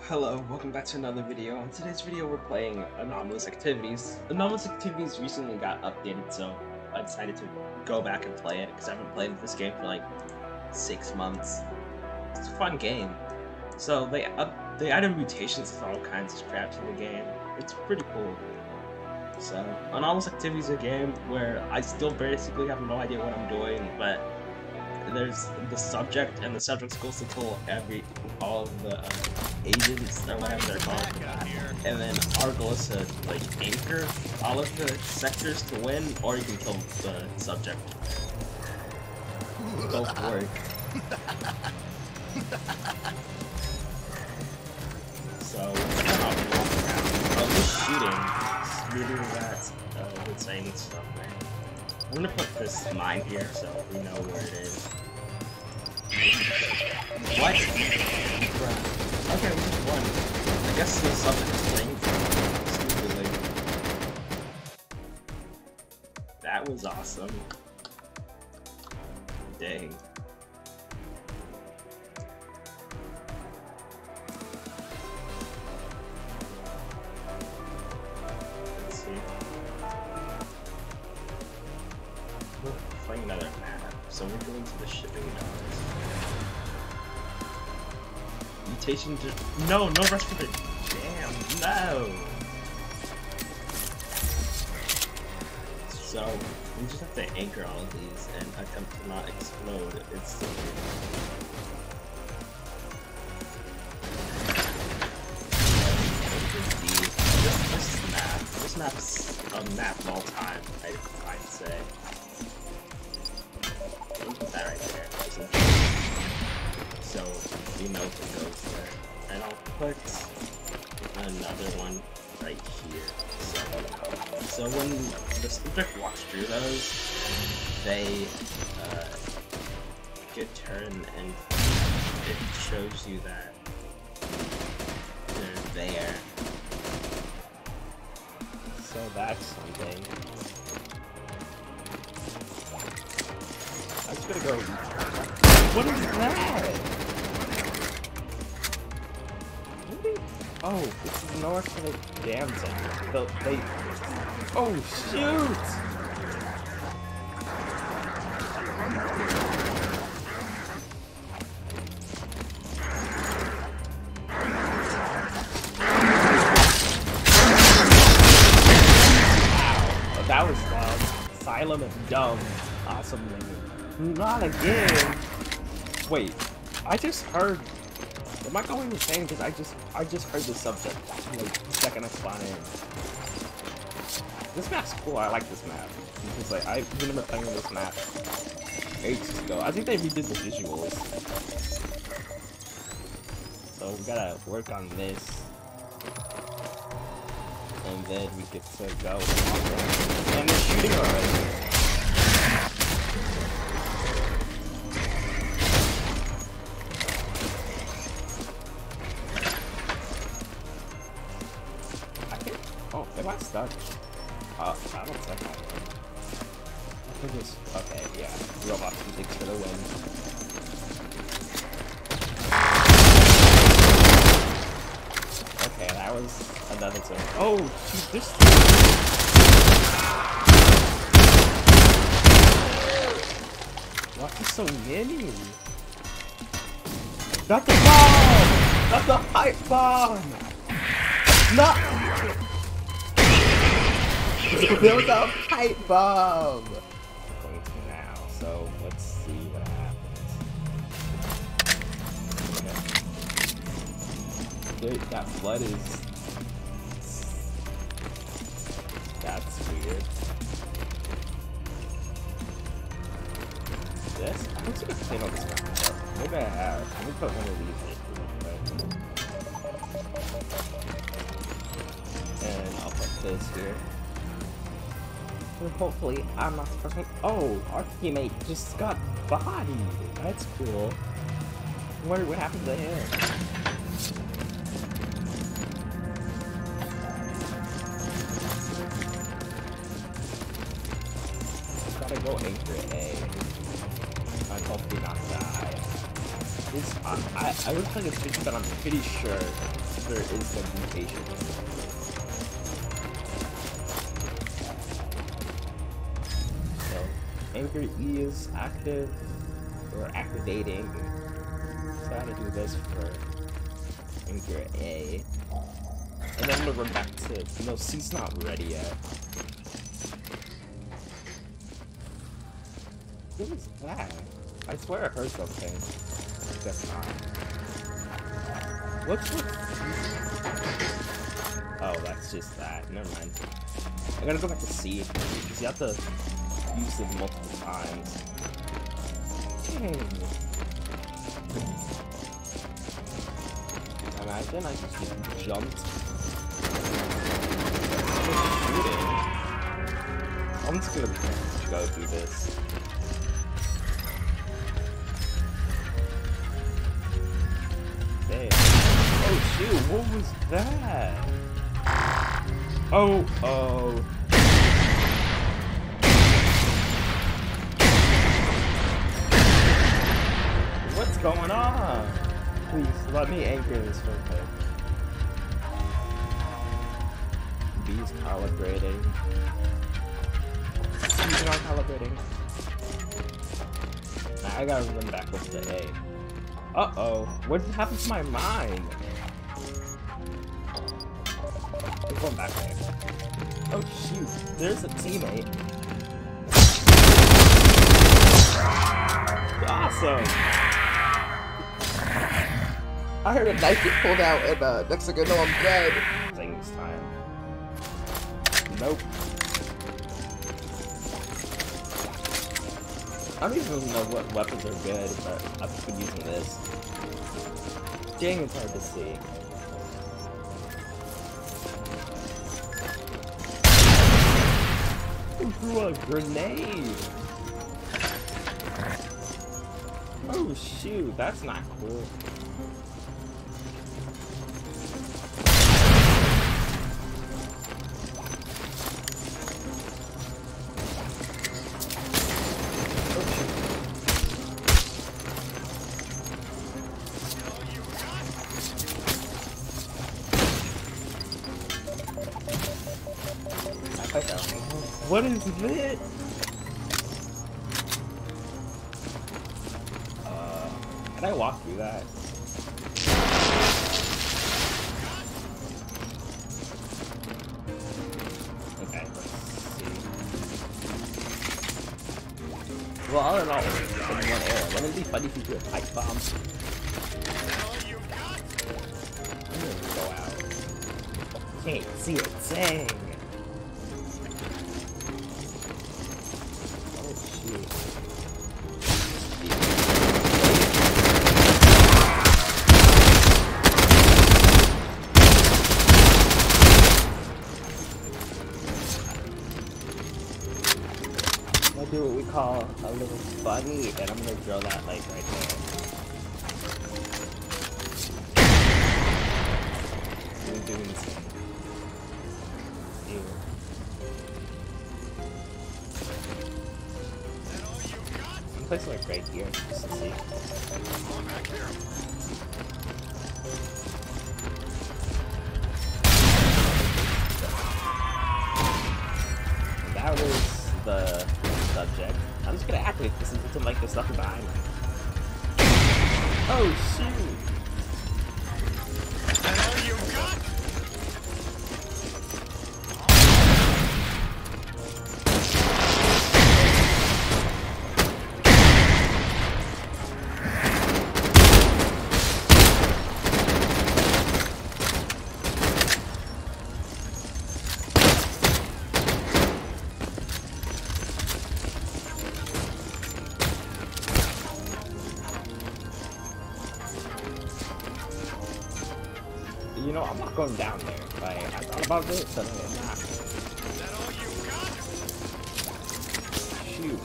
Hello, welcome back to another video. In today's video we're playing Anomalous Activities. Anomalous Activities recently got updated, so I decided to go back and play it because I haven't played this game for like 6 months. It's a fun game. So they added mutations and all kinds of crap to the game. It's pretty cool. So Anomalous Activities is a game where I still basically have no idea what I'm doing, but there's the subject, and the subject goes to kill all of the agents or whatever they're called, and then our goal is to like anchor all of the sectors to win, or you can kill the subject. Both work. So just shooting that it's saying stuff, man. I'm gonna put this mine here so we know where it is. What? Okay, we just won. I guess the subject is playing stupidly. That was awesome. Dang. Let's see. We're playing another map, so we're going to the shipping yards. Mutation to no rest for the damn no. So we just have to anchor all of these and attempt to not explode. It's so weird. This map's a map of all time, I'd say. Look at that right there. So we know if it goes there. And I'll put another one right here. So when the subject walks through those, they get turned and it shows you that they're there. So that's something. I'm just gonna go. What is that? Oh, this is north for the dam center. Oh shoot! Wow, that was dumb. Asylum is dumb. Awesome. Not again. Wait, I just heard. Am I going insane? Because I just heard the subject like the second I spawn in. This map's cool. I like this map. Because like I remember playing this map ages ago. I think they redid the visuals. So we gotta work on this, and then we get to go. And they're shooting already. Am I stuck? I don't suck at it. I think it's okay, yeah. Roblox music for the win. Okay, that was another thing. Oh, shoot, this. Why is so many? Not the bomb! Not the hype bomb! No! There was a pipe bomb! I'm going to now, so let's see what happens. Okay. That flood is... That's weird. This? I don't think I've played on this map before. Maybe I have. Let me put one of these in, and I'll put this here. Hopefully, I'm not the first one. Oh, our teammate just got bodied. That's cool. I wonder what happened to him. Gotta go anchor A. And hopefully not die. I was playing a mutation, but I'm pretty sure there is no mutation. So, Anchor E is active, or activating. So I gotta do this for Anchor A. And then I'm gonna run back to, no, C's not ready yet. What was that? I swear I heard something. Guess not. What's with... Oh, that's just that. Never mind. I gotta go back to C, because you have to use it multiple times. Imagine I just jumped. I'm just gonna go through this. Dang. Oh shoot, what was that? Oh. What's going on? Please, let me anchor this real quick. B's calibrating. C's not calibrating. I gotta run back up to A. Uh-oh. What happened to my mind? We're going back there. Oh shoot, there's a teammate. Awesome! I heard a knife get pulled out, and next thing I know, I'm dead. Thing this time. Nope. I don't even know what weapons are good, but I've just been using this. Dang, it's hard to see. Who threw a grenade? Oh shoot, that's not cool. What is this? Can I walk through that? Okay, let's see. Well, all in all, it's one arrow. Wouldn't it be funny if you threw a pipe bomb? I'm gonna go out. Can't see a thing. Do what we call a little bunny, and I'm gonna drill that like right there. I'm doing some. Ew. I'm placing like right here just to see. And that was the subject. I'm just gonna activate this until like there's nothing behind me. Oh shoot! All you got? You know, I'm not going down there. Like, I thought about this, and I'm not. Is that all you got? Shoot.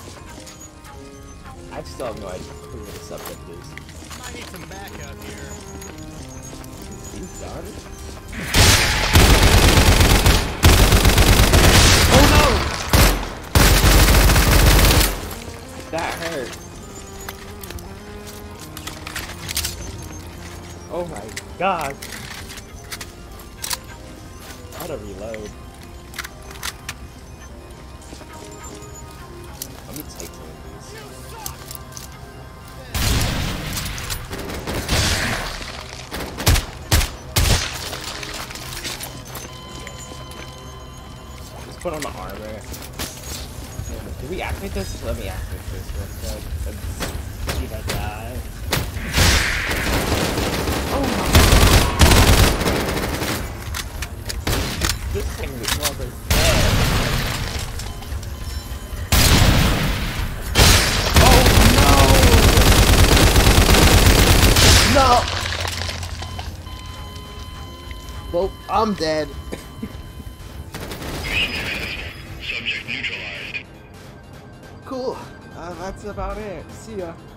I still have no idea who the subject is. I need some backup here. You done? Oh no! That hurt. god. How to reload. Let me take some of these. Just put on the armor. Did we activate this? Let me activate this real quick. Let's see if I die. Oh my god. This thing is rather dead. Oh no! No! Well, I'm dead. Subject neutralized. Cool. That's about it. See ya.